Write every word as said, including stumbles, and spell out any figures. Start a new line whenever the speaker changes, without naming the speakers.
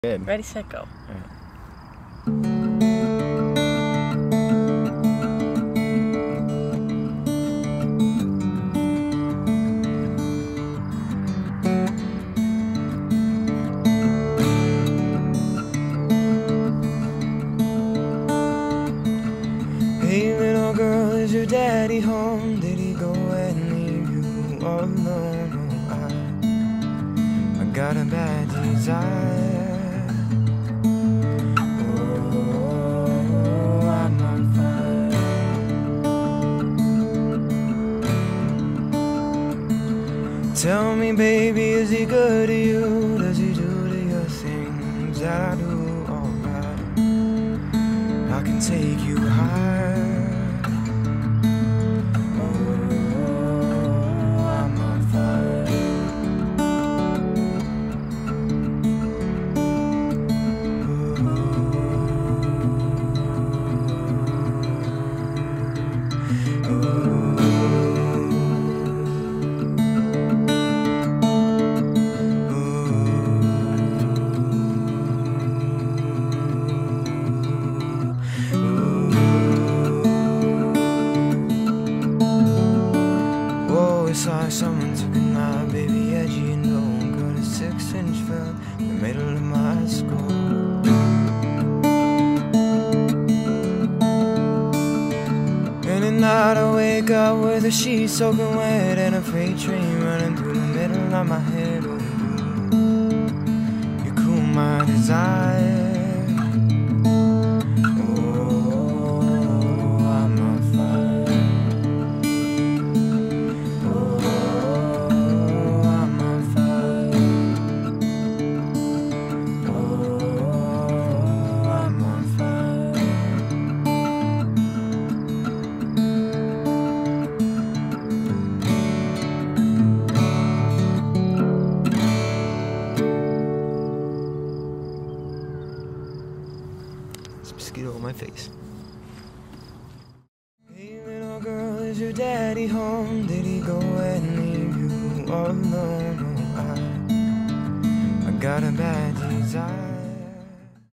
Good.
Ready, set, go.
All right.
Hey little girl, is your daddy home? Did he go and leave you all alone? Oh, I, I got a bad desire. Oh, I'm on fire. Tell me, baby, is he good to you? Does he do to your things that I do? Alright, I can take you higher. Saw someone took my baby edgy and don't got a six inch fell in the middle of my skull. And at night I wake up with a sheet soaking wet and a freight train running through the middle of my head. Oh, you cool my desire. Mosquito on my face. Hey little girl, is your daddy home? Did he go and leave you all alone? Oh, I, I got a bad desire.